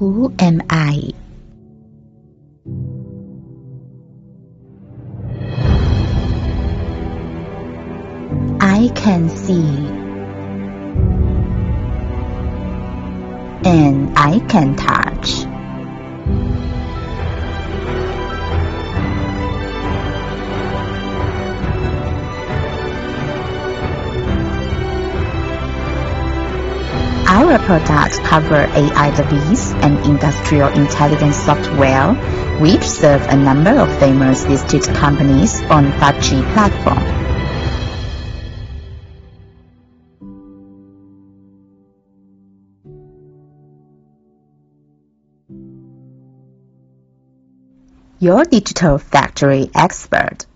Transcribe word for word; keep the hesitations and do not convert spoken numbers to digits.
Who am I? I can see, and I can touch. Our products cover A I service and industrial intelligence software, which serve a number of famous listed companies on five G platform. Your digital factory expert.